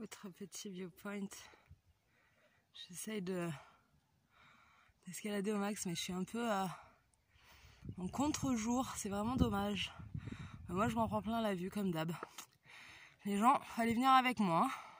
Autre petit viewpoint. J'essaye d'escalader au max, mais je suis un peu en contre-jour. C'est vraiment dommage. Moi, je m'en prends plein la vue, comme d'hab. Les gens, allez venir avec moi.